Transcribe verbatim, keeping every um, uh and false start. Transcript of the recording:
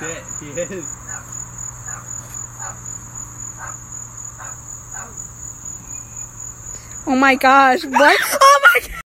shit, he is. Oh my gosh, what? Oh my god!